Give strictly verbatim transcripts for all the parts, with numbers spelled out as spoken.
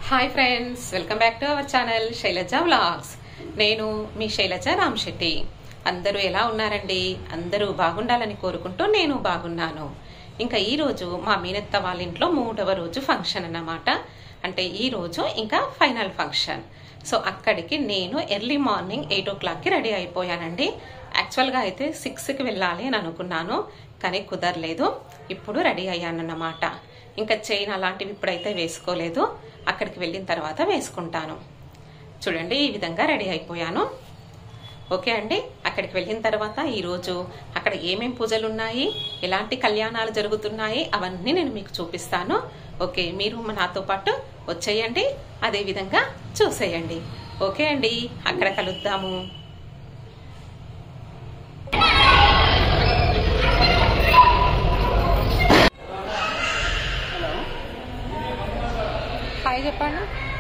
Hi friends, welcome back to our channel Shailaja vlogs. నేను మీ శైలజ రామశెట్టి. అందరూ ఎలా ఉన్నారండి? అందరూ బాగుండాలని కోరుకుంటూ నేను బాగున్నాను. ఇంకా ఈరోజు మా మీనత్త వాళ్ళ ఇంట్లో మూడవ రోజు ఫంక్షన్ అన్నమాట. అంటే ఈరోజు ఇంకా ఫైనల్ ఫంక్షన్. సో అక్కడికి నేను ఎర్లీ మార్నింగ్ ఎయిట్ ఓ క్లాక్కి రెడీ అయిపోయానండి. యాక్చువల్గా అయితే సిక్స్కి వెళ్ళాలి అని అనుకున్నాను, కానీ కుదరలేదు. ఇప్పుడు రెడీ అయ్యానన్నమాట. ఇంకా చైన్ అలాంటివి ఇప్పుడైతే వేసుకోలేదు, అక్కడికి వెళ్ళిన తర్వాత వేసుకుంటాను. చూడండి, ఈ విధంగా రెడీ అయిపోయాను. ఓకే అండి, అక్కడికి వెళ్ళిన తర్వాత ఈరోజు అక్కడ ఏమేం పూజలు ఉన్నాయి, ఎలాంటి కళ్యాణాలు జరుగుతున్నాయి, అవన్నీ నేను మీకు చూపిస్తాను. ఓకే, మీరు నాతో పాటు వచ్చేయండి, అదే విధంగా చూసేయండి. ఓకే అండి, అక్కడ కలుద్దాము. హాయ్ చెప్పండి.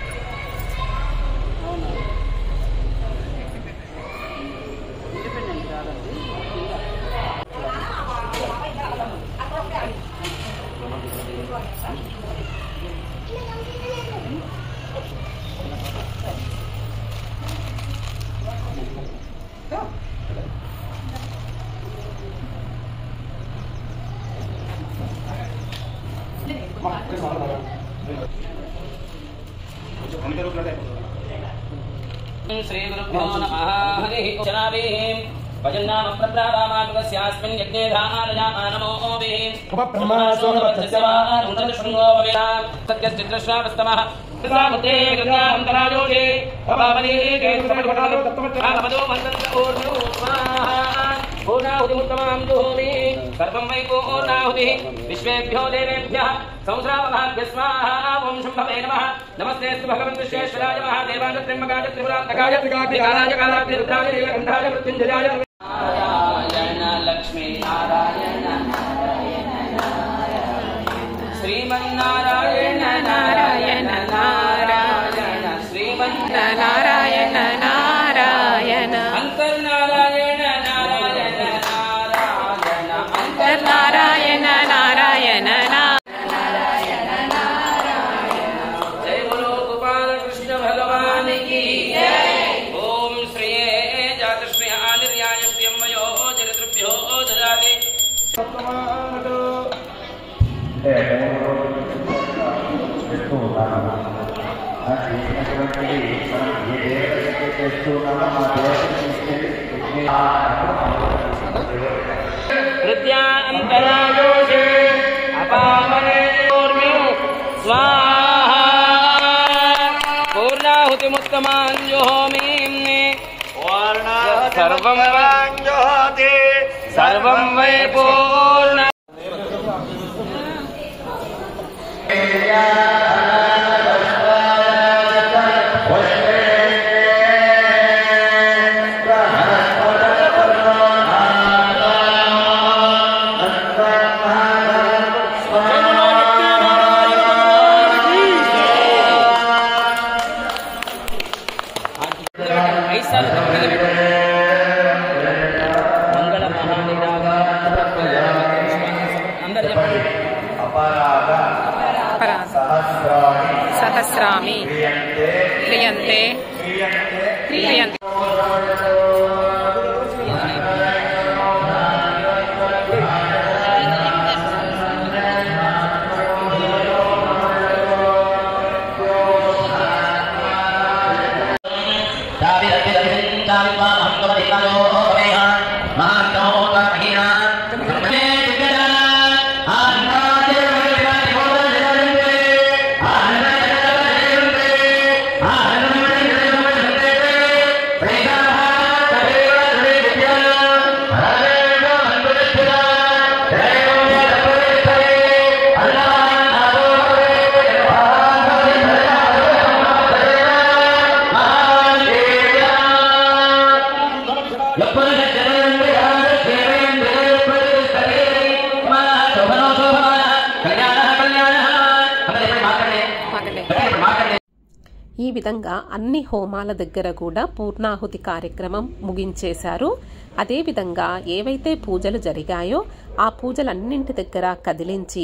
श्री गुरुभ्यो नमः। हरि जनाभिः भजन्नाम प्रप्रावामागस्यास्मिन् यज्ञे धामानयामानमो ओभिः उपब्रह्मासोनपत्यस्यवानुतशृङ्गो भवेत् सत्यश्चित्रश्रावस्तमः कृतामुते गङ्गान्तरायोगे भवामनी केतुसमधिपटालो तत्त्वमध्यापदो मन्दन्त ऊर्ध्वोत्माः पूर्णाहुतिमुत्तमां जुहोमि सर्वं वै पूर्णाहुतिः विश्वेभ्यो देवेभ्यः संस्रावभाभ्य स्वाहा। ओं शम्भवे नमः। नमस्तेऽस्तु भगवन् विश्वेश्वराय महादेवाय त्र्यम्बकाय त्रिपुरान्तकाय त्रिकालाय कालाग्निरुद्धाय नीलकण्ठाय मृत्युञ्जयाय नारायण लक्ष्मी नारायण नारायण श्रीमन्नारायण नारायण नारायण श्रीमन्नारायण नारायण अन्तर्नारायण नारायण नारायण अन्तर्नारायण नारायण प्रत्यान्तरायोषे अपामरे ऊर्मिं स्वाहा। पूर्णाहुतिमुत्तमां जुहोमि सर्वं वाञ्जोति सर्वं वै पूर्ण सहस्रामि क्रियन्ते क्रियन्ते ఈ విధంగా అన్ని హోమాల దగ్గర కూడా పూర్ణాహుతి కార్యక్రమం ముగించేశారు. అదేవిధంగా ఏవైతే పూజలు జరిగాయో ఆ పూజలన్నింటి దగ్గర కదిలించి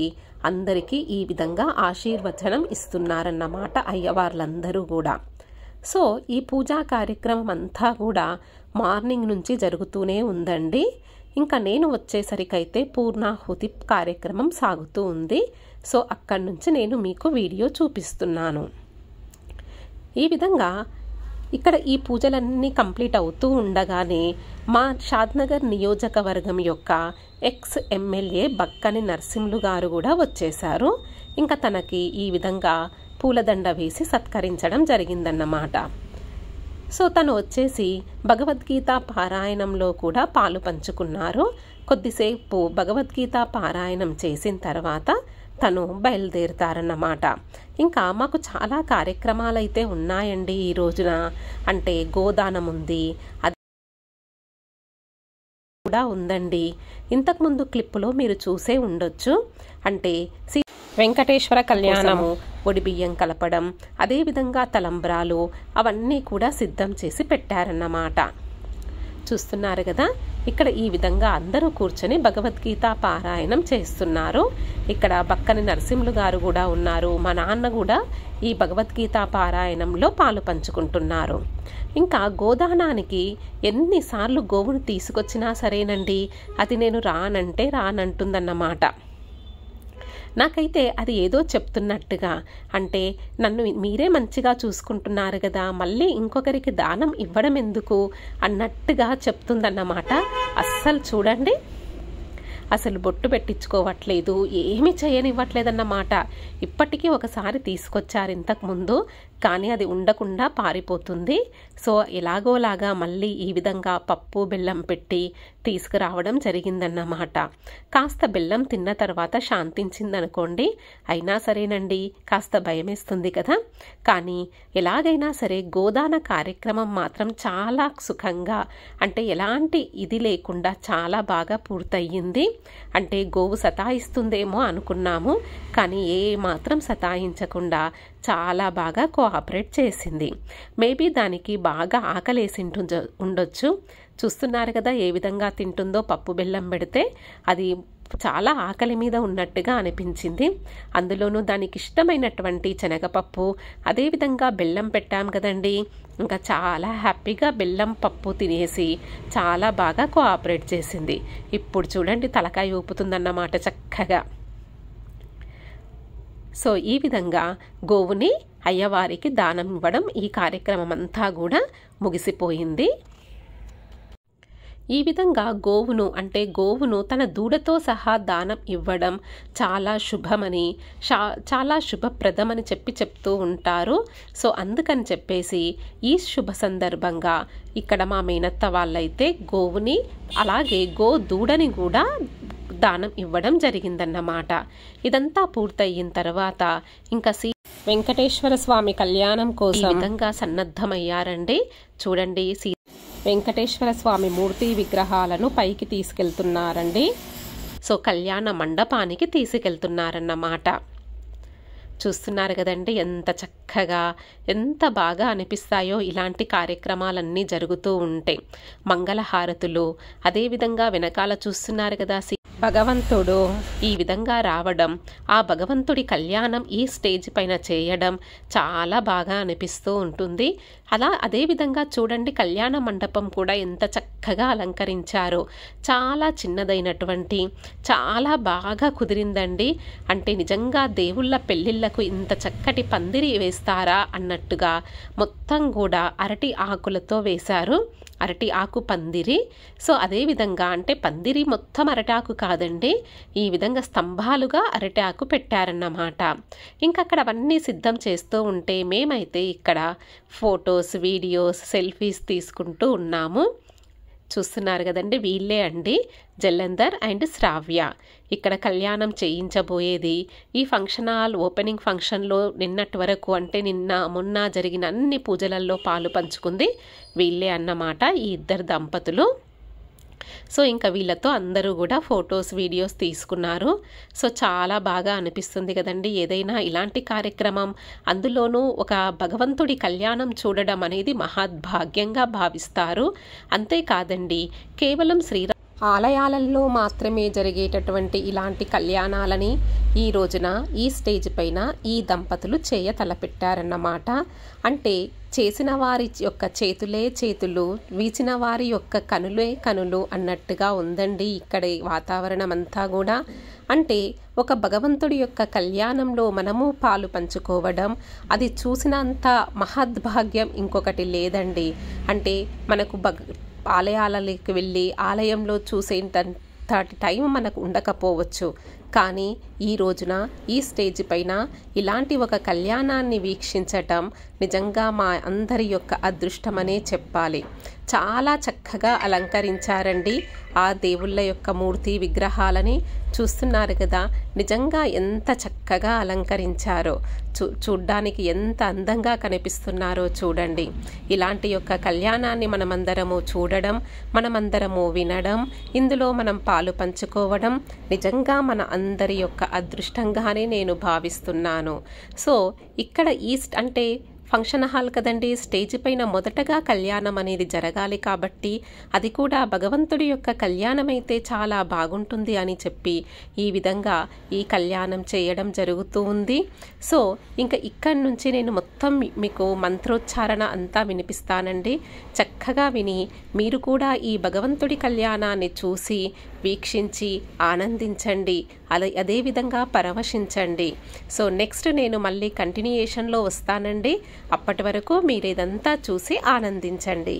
అందరికీ ఈ విధంగా ఆశీర్వచనం ఇస్తున్నారన్నమాట అయ్యవార్లందరూ కూడా. సో ఈ పూజా కార్యక్రమం అంతా కూడా మార్నింగ్ నుంచి జరుగుతూనే ఉందండి. ఇంకా నేను వచ్చేసరికైతే పూర్ణాహుతి కార్యక్రమం సాగుతూ ఉంది. సో అక్కడి నుంచి నేను మీకు వీడియో చూపిస్తున్నాను. ఈ విధంగా ఇక్కడ ఈ పూజలన్నీ కంప్లీట్ అవుతూ ఉండగానే మా షాద్నగర్ నియోజకవర్గం యొక్క ఎక్స్ ఎమ్మెల్యే బక్కని నరసింహులు గారు కూడా వచ్చేశారు. ఇంకా తనకి ఈ విధంగా పూలదండ వేసి సత్కరించడం జరిగిందన్నమాట. సో తను వచ్చేసి భగవద్గీత పారాయణంలో కూడా పాలు పంచుకున్నారు. కొద్దిసేపు భగవద్గీత పారాయణం చేసిన తర్వాత తను బయలుదేరుతారన్నమాట. ఇంకా మాకు చాలా కార్యక్రమాలు అయితే ఉన్నాయండి ఈ రోజున. అంటే గోదానం ఉంది, అది కూడా ఉందండి. ఇంతకుముందు క్లిప్పులో మీరు చూసే ఉండొచ్చు. అంటే వెంకటేశ్వర కళ్యాణము, ఒడి బియ్యం కలపడం, అదేవిధంగా తలంబ్రాలు అవన్నీ కూడా సిద్ధం చేసి పెట్టారన్నమాట. చూస్తున్నారు కదా, ఇక్కడ ఈ విధంగా అందరూ కూర్చొని భగవద్గీత పారాయణం చేస్తున్నారు. ఇక్కడ బక్కని నరసింహులు గారు కూడా ఉన్నారు. మా నాన్న కూడా ఈ భగవద్గీత పారాయణంలో పాలు పంచుకుంటున్నారు. ఇంకా గోదానానికి ఎన్నిసార్లు గోవును తీసుకొచ్చినా సరేనండి, అది నేను రానంటే రానంటుందన్నమాట. నాకైతే అది ఏదో చెప్తున్నట్టుగా, అంటే నన్ను మీరే మంచిగా చూసుకుంటున్నారు కదా, మళ్ళీ ఇంకొకరికి దానం ఇవ్వడం ఎందుకు అన్నట్టుగా చెప్తుందన్నమాట. అస్సలు చూడండి, అసలు బొట్టు పెట్టించుకోవట్లేదు, ఏమి చేయనివ్వట్లేదన్నమాట. ఇప్పటికీ ఒకసారి తీసుకొచ్చారు ఇంతకు ముందు, కానీ అది ఉండకుండా పారిపోతుంది. సో ఎలాగోలాగా మళ్ళీ ఈ విధంగా పప్పు బెల్లం పెట్టి తీసుకురావడం జరిగిందన్నమాట. కాస్త బెల్లం తిన్న తర్వాత శాంతించిందనుకోండి, అయినా సరేనండి కాస్త భయమేస్తుంది కదా. కానీ ఎలాగైనా సరే గోదాన కార్యక్రమం మాత్రం చాలా సుఖంగా, అంటే ఎలాంటి ఇది లేకుండా చాలా బాగా పూర్తయింది. అంటే గోవు సతాయిస్తుందేమో అనుకున్నాము, కానీ ఏ మాత్రం సతాయించకుండా చాలా బాగా కోఆపరేట్ చేసింది. మేబీ దానికి బాగా ఆకలేసి ఉండొచ్చు. చూస్తున్నారు కదా ఏ విధంగా తింటుందో. పప్పు బెల్లం పెడితే అది చాలా ఆకలి మీద ఉన్నట్టుగా అనిపించింది. అందులోనూ దానికి ఇష్టమైనటువంటి శనగపప్పు, అదేవిధంగా బెల్లం పెట్టాం కదండి. ఇంకా చాలా హ్యాపీగా బెల్లం పప్పు తినేసి చాలా బాగా కోఆపరేట్ చేసింది. ఇప్పుడు చూడండి తలకాయ ఊపుతుందన్నమాట చక్కగా. సో ఈ విధంగా గోవుని అయ్యవారికి దానం ఇవ్వడం, ఈ కార్యక్రమం అంతా కూడా ముగిసిపోయింది. ఈ విధంగా గోవును, అంటే గోవును తన దూడతో సహా దానం ఇవ్వడం చాలా శుభమని, చాలా శుభప్రదమని చెప్పి చెప్తూ ఉంటారు. సో అందుకని చెప్పేసి ఈ శుభ సందర్భంగా ఇక్కడ మా మేనత్త వాళ్ళైతే గోవుని అలాగే గో దూడని కూడా దానం ఇవ్వడం జరిగిందన్నమాట. ఇదంతా పూర్తయిన తర్వాత ఇంకా శ్రీ వెంకటేశ్వర స్వామి కళ్యాణం కోసం ఈ విధంగా సన్నద్ధమయ్యారండి. చూడండి, శ్రీ వెంకటేశ్వర స్వామి మూర్తి విగ్రహాలను పైకి తీసుకెళ్తున్నారండి. సో కళ్యాణ మండపానికి తీసుకెళ్తున్నారన్నమాట. చూస్తున్నారు కదండి ఎంత చక్కగా, ఎంత బాగా అనిపిస్తాయో ఇలాంటి కార్యక్రమాలన్నీ జరుగుతూ ఉంటే. మంగళహారతులు, అదేవిధంగా వెనకాల చూస్తున్నారు కదా భగవంతుడు ఈ విధంగా రావడం, ఆ భగవంతుడి కళ్యాణం ఈ స్టేజ్ పైన చేయడం చాలా బాగా అనిపిస్తూ ఉంటుంది. అలా అదేవిధంగా చూడండి కళ్యాణ మండపం కూడా ఎంత చక్కగా అలంకరించారో. చాలా చిన్నదైనటువంటి, చాలా బాగా కుదిరిందండి. అంటే నిజంగా దేవుళ్ళ పెళ్ళిళ్ళకు ఇంత చక్కటి పందిరి వేస్తారా అన్నట్టుగా మొత్తం కూడా అరటి ఆకులతో వేశారు. అరటి ఆకు పందిరి. సో అదేవిధంగా అంటే పందిరి మొత్తం అరటాకు కాదండి, ఈ విధంగా స్తంభాలుగా అరటాకు పెట్టారన్నమాట. ఇంకా అక్కడ అవన్నీ సిద్ధం చేస్తూ ఉంటే మేమైతే ఇక్కడ ఫొటోస్, వీడియోస్, సెల్ఫీస్ తీసుకుంటూ ఉన్నాము. చూస్తున్నారు కదండి, వీళ్ళే అండి జలంధర్ అండ్ శ్రావ్య. ఇక్కడ కళ్యాణం చేయించబోయేది. ఈ ఫంక్షన్ హాల్ ఓపెనింగ్ ఫంక్షన్లో నిన్నటి వరకు, అంటే నిన్న మొన్న జరిగిన అన్ని పూజలలో పాలు పంచుకుంది వీళ్ళే అన్నమాట, ఈ ఇద్దరు దంపతులు. సో ఇంకా వీళ్ళతో అందరూ కూడా ఫొటోస్, వీడియోస్ తీసుకున్నారు. సో చాలా బాగా అనిపిస్తుంది కదండి ఏదైనా ఇలాంటి కార్యక్రమం. అందులోనూ ఒక భగవంతుడి కళ్యాణం చూడడం అనేది మహాద్భాగ్యంగా భావిస్తారు. అంతేకాదండి, కేవలం శ్రీరామ్ ఆలయాలలో మాత్రమే జరిగేటటువంటి ఇలాంటి కళ్యాణాలని ఈ రోజున ఈ స్టేజ్ పైన ఈ దంపతులు చేయ తలపెట్టారన్నమాట. అంటే చేసిన వారి యొక్క చేతులే చేతులు, వీచిన వారి యొక్క కనులే కనులు అన్నట్టుగా ఉందండి ఇక్కడ వాతావరణం అంతా కూడా. అంటే ఒక భగవంతుడి యొక్క కళ్యాణంలో మనము పాలు పంచుకోవడం, అది చూసినంత మహద్భాగ్యం ఇంకొకటి లేదండి. అంటే మనకు భగ ఆలయాలకి వెళ్ళి ఆలయంలో చూసేంతటి టైం మనకు ఉండకపోవచ్చు, కానీ ఈ రోజున ఈ స్టేజ్ పైన ఇలాంటి ఒక కళ్యాణాన్ని వీక్షించటం నిజంగా మా అందరి యొక్క అదృష్టమనే చెప్పాలి. చాలా చక్కగా అలంకరించారండి ఆ దేవుళ్ళ యొక్క మూర్తి విగ్రహాలని. చూస్తున్నారు కదా, నిజంగా ఎంత చక్కగా అలంకరించారో, చూ చూడ్డానికి ఎంత అందంగా కనిపిస్తున్నారో చూడండి. ఇలాంటి యొక్క కళ్యాణాన్ని మనమందరము చూడడం, మనమందరము వినడం, ఇందులో మనం పాలు పంచుకోవడం నిజంగా మన అందరి యొక్క అదృష్టంగానే నేను భావిస్తున్నాను. సో ఇక్కడ ఈస్ట్ అంటే ఫంక్షన్ హాల్ కదండి, స్టేజ్ పైన మొదటగా కళ్యాణం అనేది జరగాలి కాబట్టి అది కూడా భగవంతుడి యొక్క కళ్యాణం అయితే చాలా బాగుంటుంది అని చెప్పి ఈ విధంగా ఈ కళ్యాణం చేయడం జరుగుతూ ఉంది. సో ఇంకా ఇక్కడి నుంచి నేను మొత్తం మీకు మంత్రోచ్చారణ అంతా వినిపిస్తానండి. చక్కగా విని మీరు కూడా ఈ భగవంతుడి కళ్యాణాన్ని చూసి వీక్షించి ఆనందించండి, అదే అదేవిధంగా పరవశించండి. సో నెక్స్ట్ నేను మళ్ళీ కంటిన్యూయేషన్లో వస్తానండి. అప్పటి వరకు మీరు ఇదంతా చూసి ఆనందించండి.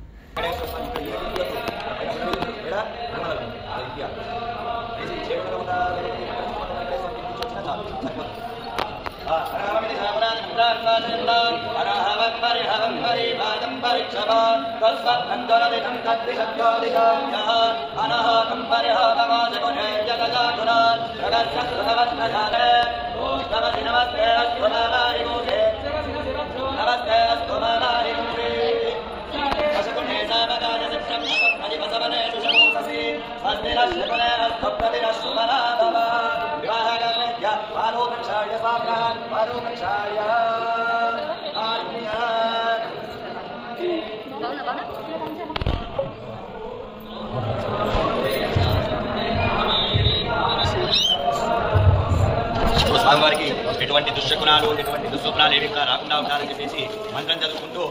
స్వామివారికి ఎటువంటి దుశ్శకునాలు ఎటువంటి దుస్వప్నాలు ఏవి కూడా రాకుండా ఉండాలని చెప్పేసి మంత్రం చదువుకుంటూ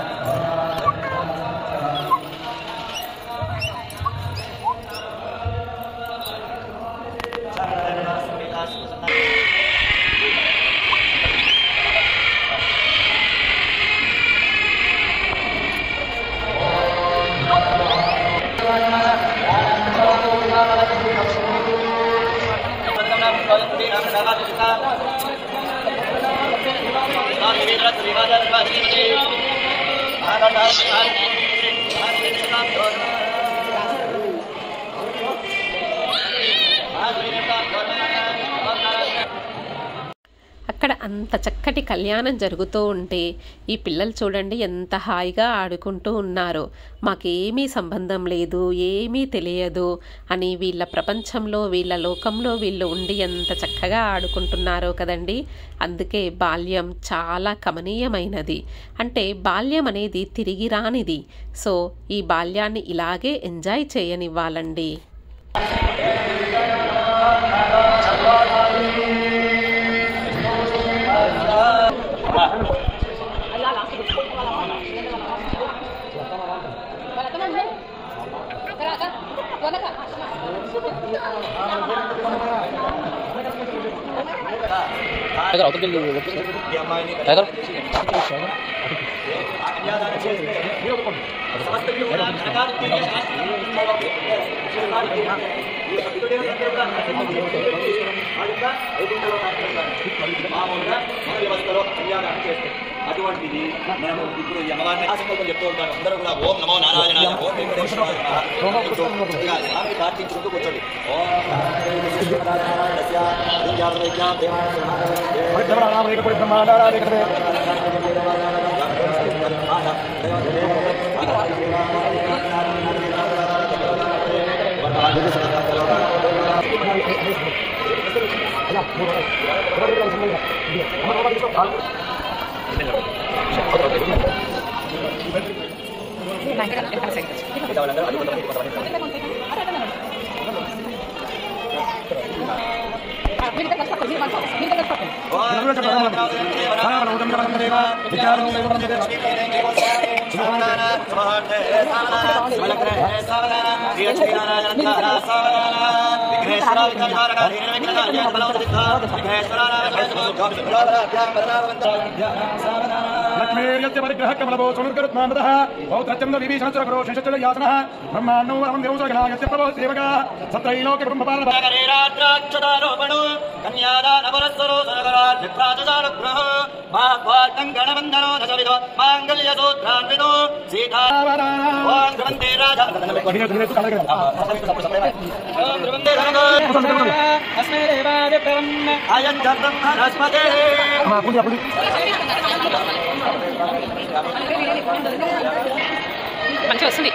అక్కడ అంత చక్కటి కళ్యాణం జరుగుతూ ఉంటే ఈ పిల్లలు చూడండి ఎంత హాయిగా ఆడుకుంటూ ఉన్నారు. మాకేమీ సంబంధం లేదు, ఏమీ తెలియదు అని వీళ్ళ ప్రపంచంలో వీళ్ళ లోకంలో వీళ్ళు ఉండి ఎంత చక్కగా ఆడుకుంటున్నారో కదండి. అందుకే బాల్యం చాలా కమనీయమైనది. అంటే బాల్యం అనేది తిరిగి రానిది. సో ఈ బాల్యాన్ని ఇలాగే ఎంజాయ్ చేయనివ్వాలండి. అటువంటిది మనము ఇప్పుడు ఈ అమ్మవారిని ఆశంకల్పం చెప్తూ ఉంటాను. అందరూ కూడా ఓం నమో నారాయణాయ ఓం వెంకటేశ్వరాయ ప్రార్థించుకుంటూ కూర్చోండి. ఓం लक्ष्मीर्यस्य परिग्रह कमलभो सुनिर्गरुत्मानदः पौत्रचन्द्र विभीषणचुरगुरो शंशचलयासनः ब्रह्माण्डो वरं देवसगणायस्य प्रभो सेवकः सत्रैलोक्य ब्रह्मपालनगरेरात्राक्षतारोपणो कन्यादानवरस्वरो सुरगरात् विप्राजसारग्रह महाभारतं गणवन्दनो दशविधो माङ्गल्यसूत्रान्वितो सीता ओं ध्रुवन्ते राजा ध्रुवन्ते धनगो अस्मै देवाय ब्रह्म अयं ब्रह्मणस्पते మంచిగా వస్తుంది.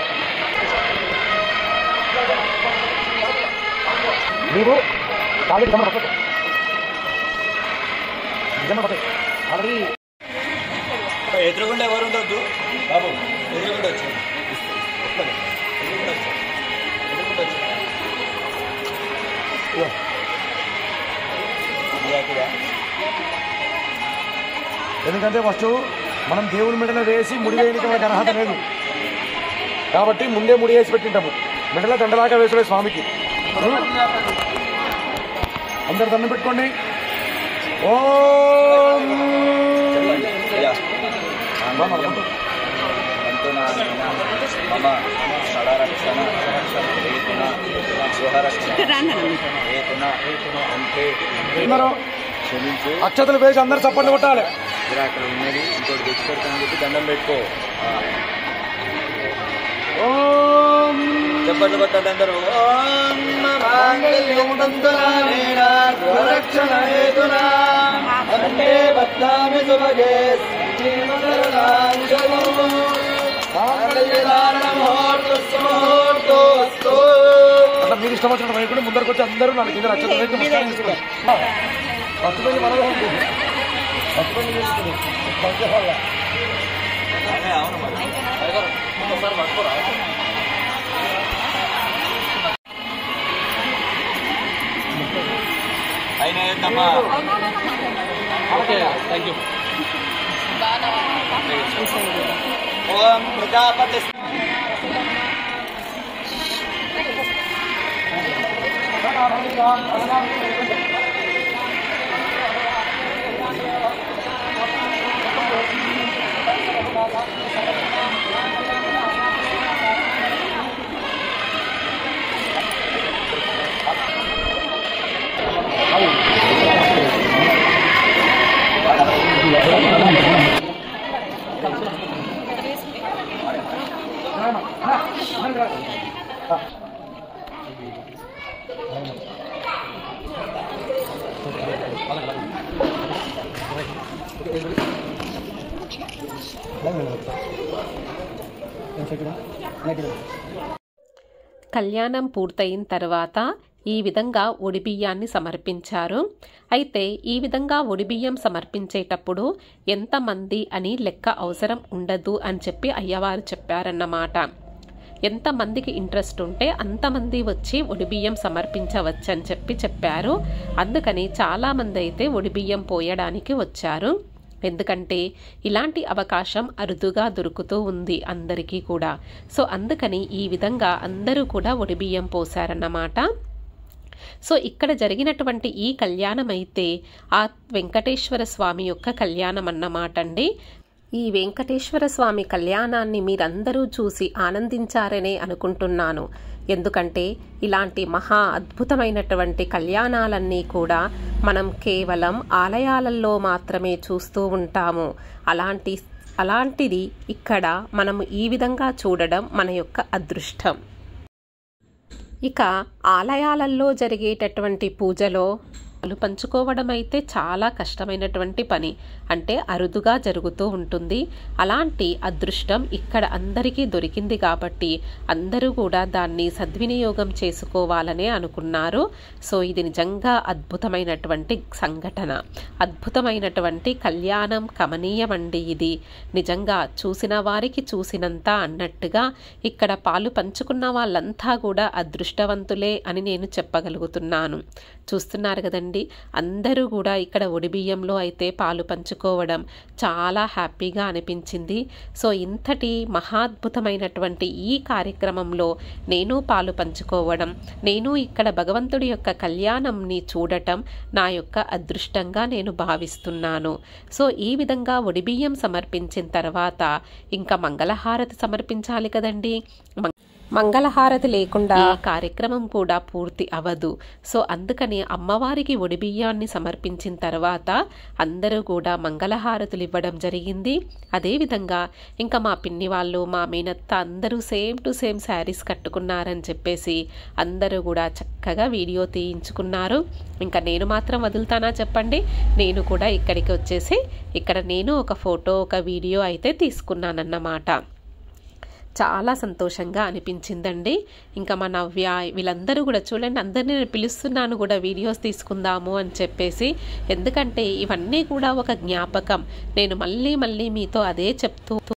ನೀವು ಕಾಲಿಗೆ ಗಮನ ಕೊಟ್ಟು ಗಮನ ಕೊಟ್ಟು ಆಲ್ರೆಡಿ ఎదురుగుండా ఎవరు ఉండొద్దు బాబు ఎదురుగుండా వచ్చి ఎదురుగుండా వచ్చి ఎదురుగుండా వచ్చి ఎందుకంటే ఫస్ట్ మనం దేవుని మెడలో వేసి ముడి వేయడానికి మనకు అర్హత లేదు కాబట్టి ముందే ముడి వేసి పెట్టింటాము మెడలో దండలాగా వేసుడే స్వామికి. అందరు దండం పెట్టుకోండి. ఓం అక్షతలు వేసి అందరు చప్పట్లు కొట్టాలి. అక్కడ ఉన్నది ఇంకోటి తెచ్చి పెడతానని చెప్పి దండం పెట్టుకో. ఓం చప్పట్లు కొట్టాలి అందరూ. అట్లా మీరు ఇష్టం వచ్చిన వైపు ముందరికి వచ్చి అందరూ నాలుగు కింద అక్షతలు వేసి నమస్కారం చేసుకోండి. పట్టుకొని మనలో ఉంటుంది పట్టుకొని చేసుకుని పంచహాల అవును మరి ఒకసారి పట్టుకోరా. అయినా ఏంటమ్మా. Okay thank you. Om Prajapati కళ్యాణం పూర్తయిన తర్వాత ఈ విధంగా ఒడిబియ్యాన్ని సమర్పించారు. అయితే ఈ విధంగా ఒడిబియ్యం సమర్పించేటప్పుడు ఎంతమంది అని లెక్క అవసరం ఉండదు అని చెప్పి అయ్యవారు చెప్పారన్నమాట. ఎంతమందికి ఇంట్రెస్ట్ ఉంటే అంతమంది వచ్చి ఒడిబియ్యం సమర్పించవచ్చు అని చెప్పి చెప్పారు. అందుకని చాలామంది అయితే ఒడిబియ్యం పోయడానికి వచ్చారు. ఎందుకంటే ఇలాంటి అవకాశం అరుదుగా దొరుకుతూ ఉంది అందరికీ కూడా. సో అందుకని ఈ విధంగా అందరూ కూడా ఒడిబియ్యం పోసారన్నమాట. సో ఇక్కడ జరిగినటువంటి ఈ కళ్యాణం అయితే ఆ వెంకటేశ్వర స్వామి యొక్క కళ్యాణం అన్నమాట అండి. ఈ వెంకటేశ్వర స్వామి కళ్యాణాన్ని మీరందరూ చూసి ఆనందించారనే అనుకుంటున్నాను. ఎందుకంటే ఇలాంటి మహా అద్భుతమైనటువంటి కళ్యాణాలన్నీ కూడా మనం కేవలం ఆలయాలలో మాత్రమే చూస్తూ ఉంటాము. అలాంటి అలాంటిది ఇక్కడ మనము ఈ విధంగా చూడడం మన యొక్క అదృష్టం. ఇక ఆలయాలలో జరిగేటటువంటి పూజలో పాలు పంచుకోవడం అయితే చాలా కష్టమైనటువంటి పని, అంటే అరుదుగా జరుగుతూ ఉంటుంది. అలాంటి అదృష్టం ఇక్కడ అందరికీ దొరికింది కాబట్టి అందరూ కూడా దాన్ని సద్వినియోగం చేసుకోవాలనే అనుకున్నారు. సో ఇది నిజంగా అద్భుతమైనటువంటి సంఘటన, అద్భుతమైనటువంటి కళ్యాణం, కమనీయమండి. ఇది నిజంగా చూసిన వారికి చూసినంత అన్నట్టుగా ఇక్కడ పాలు పంచుకున్న వాళ్ళంతా కూడా అదృష్టవంతులే అని నేను చెప్పగలుగుతున్నాను. చూస్తున్నారు కదండి కదండి. అందరూ కూడా ఇక్కడ ఒడిబియ్యంలో అయితే పాలు పంచుకోవడం చాలా హ్యాపీగా అనిపించింది. సో ఇంతటి మహాద్భుతమైనటువంటి ఈ కార్యక్రమంలో నేను పాలు పంచుకోవడం, నేను ఇక్కడ భగవంతుడి యొక్క కళ్యాణంని చూడటం నా యొక్క అదృష్టంగా నేను భావిస్తున్నాను. సో ఈ విధంగా ఒడిబియ్యం సమర్పించిన తర్వాత ఇంకా మంగళహారతి సమర్పించాలి కదండి. మంగళహారతి లేకుండా కార్యక్రమం కూడా పూర్తి అవ్వదు. సో అందుకని అమ్మవారికి ఒడిబియ్యాన్ని సమర్పించిన తర్వాత అందరూ కూడా మంగళహారతులు ఇవ్వడం జరిగింది. అదేవిధంగా ఇంకా మా పిన్ని వాళ్ళు, మా మేనత్త అందరూ సేమ్ టు సేమ్ శారీస్ కట్టుకున్నారని చెప్పేసి అందరూ కూడా చక్కగా వీడియో తీయించుకున్నారు. ఇంకా నేను మాత్రం వదులుతానా చెప్పండి. నేను కూడా ఇక్కడికి వచ్చేసి ఇక్కడ నేను ఒక ఫోటో ఒక వీడియో అయితే తీసుకున్నానన్నమాట. చాలా సంతోషంగా అనిపించిందండి. ఇంకా మా నవ్య వీళ్ళందరూ కూడా చూడండి, అందరినీ నేను పిలుస్తున్నాను కూడా వీడియోస్ తీసుకుందాము అని చెప్పేసి. ఎందుకంటే ఇవన్నీ కూడా ఒక జ్ఞాపకం. నేను మళ్ళీ మళ్ళీ మీతో అదే చెప్తూ